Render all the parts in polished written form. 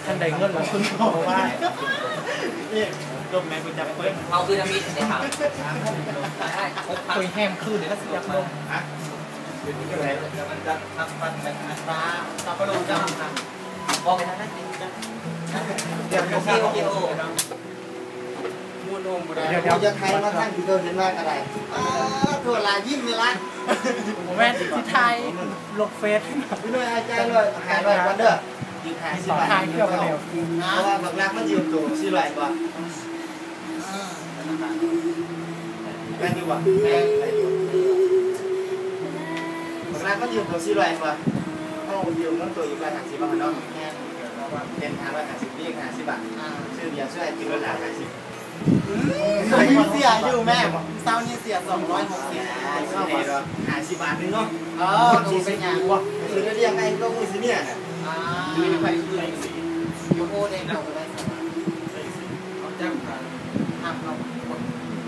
ท่านใดเงินเราคุณเพราะว่านี่จบแม่คุณจับเพิ่งเอาคือทำมิตรได้ถามคุยแฮมคืนเดี๋ยวก็สิบลงมันจะทำปันแบบนั้นตาก็ลงจะทำบอกไปทางนั้นเดี๋ยวโอเคเดี๋ยวจะไทยมาทั้งที่เราเห็นว่าอะไรตัวลายยิ้มเลยละผมแม่ที่ไทยลงเฟซพี่น้อยอาจารย์เลยหายเลยวันเด้อยืมหายสิบบาทไทยเที่ยวกันเร็วเพราะว่าบางรักมันยืมตัวสี่ร้อยกว่าแม่ดีกว่าแม่บางรักมันยืมตัวสี่ร้อยกว่าเขายืมมันตัวอีก150 บาทเนาะเป็น550นี่50 บาทชื่อเดียวช่วยกินเวลา50เสียอยู่แม่เศร้านี่เสีย260เข้ามา50 บาทนึงเนาะดูเป็นอย่างวะคือเรียกไงก็มือสิเนี่ยมีใครคือยูโอเองเราได้สมัครเขาจ้างการทำเราคน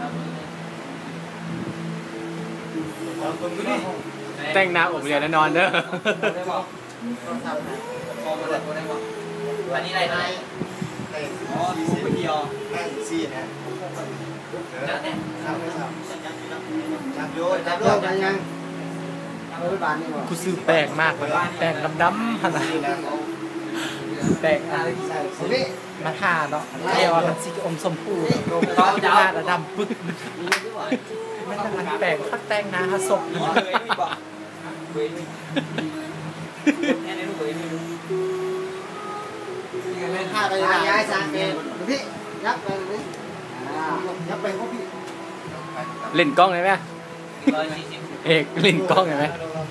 แต่งหน้าอบเรียนนอนเด้อได้บอกต้องทำนะมองมาเลยได้บอกอันนี้อะไรนะอ๋อดูไปเดียวได้4นะจับเนี่ยจับโยจับโยจับยังกูซื้อแปลกมากเลยแปลกดำๆขนาดแปลกมาทาเนาะเรียกว่ามันสีอมชมพูเขาจะหน้าดำปึ๊กไม่ทำมันแปลกคัดแต่งหน้าศพถ้าไปย้ายสารเป็นพี่ยับไปนี่ยับไปก็พี่เล่นกล้องเลยไหมเอกเล่นกล้องเลยไหม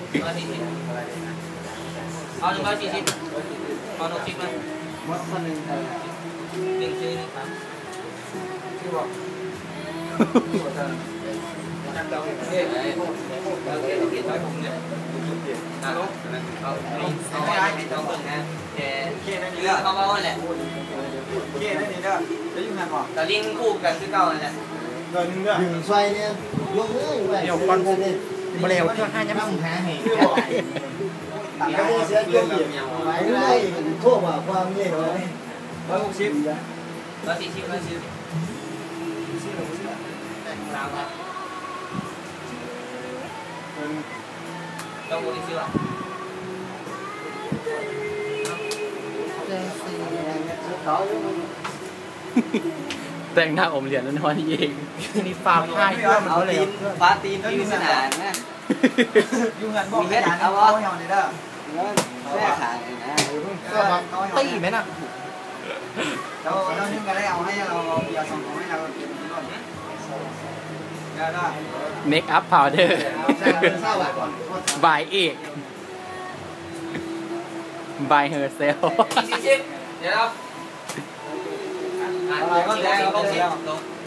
เอา140เอา60เลยวัดคนหนึ่ง 1ชื่อ1ครับชื่อบอกจับเราเฮ้ยเราเขียนไว้ผมเนี่ยเอาไม่ได้ไม่ต้องเบิ่งนะแต่เลือกเขาว่าแหละเกี่ยนั่นนี่เด้อจะยุ่งงานบ่แต่ลิงคู่กันคือเก่าแหละดึงช่วยเนี่ยยกเลยเดี๋ยวก่อนผมมาเร็วเพื่อให้ย้ำหาเหตุก็ไม่เสียเยอะไว้เลยทั่วว่าความเงี้ยเลย 140เราครับต้องบริสุทธิ์แต่งหน้าอมเหรียญนอนเองนี่ฟาร์มให้เพื่อมันก็เลยฟ้าตีนที่สนามนะยุ่งงานบอกให้ด่าเอาเงาเนี่ยเด้อแม่ขายนะตีไหมน่ะเรานึ่งกันได้เอาให้เราอย่าส่งของให้เราได้เมคอัพพาวเดอร์บายเอกบายเฮอร์เซล 40เดี๋ยวเราอ่านก็แล้ว